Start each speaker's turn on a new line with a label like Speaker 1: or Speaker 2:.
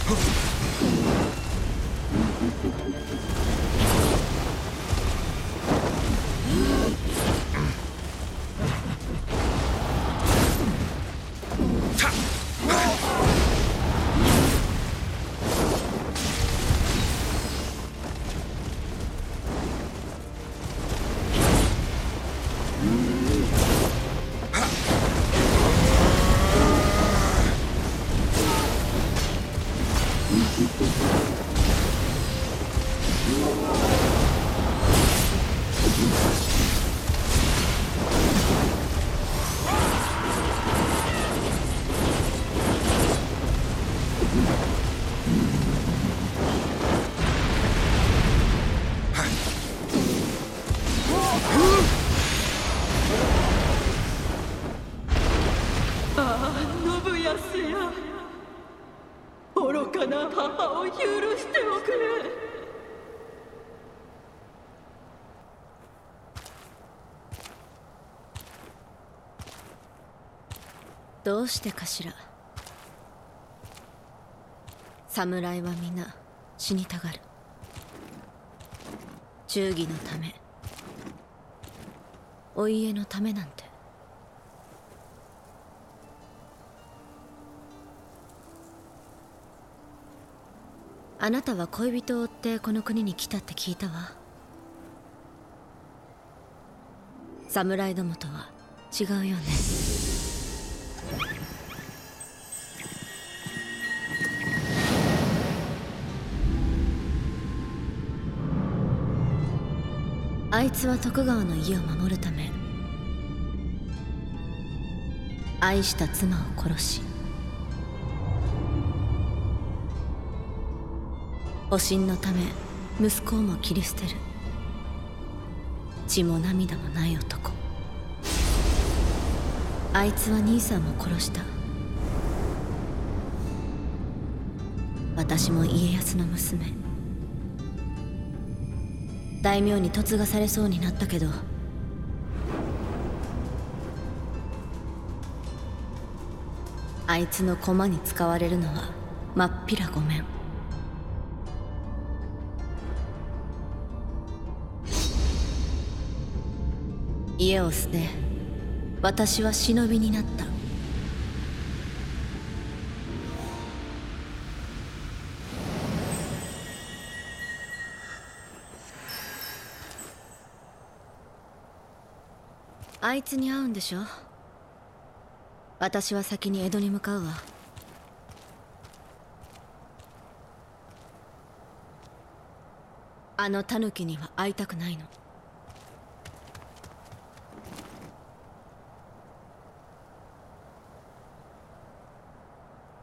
Speaker 1: 愚かな母を許しておくれ。
Speaker 2: どうしてかしら。侍は皆死にたがる。忠義のため、お家のためなんて。あなたは恋人を追ってこの国に来たって聞いたわ。侍どもとは違うよね。あいつは徳川の家を守るため愛した妻を殺し、保身のため息子をも切り捨てる血も涙もない男。あいつは兄さんも殺した。私も家康の娘、大名に嫁がされそうになったけど、あいつの駒に使われるのはまっぴらごめん。家を捨て私は忍びになった。あいつに会うんでしょ。私は先に江戸に向かうわ。あのタヌキには会いたくないの。